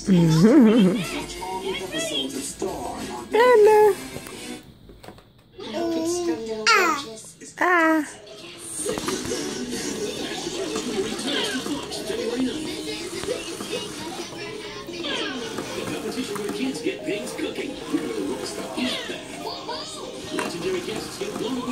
Anna. Ah. Competition where kids get things cooking. We're the Rockstar. Legendary guests get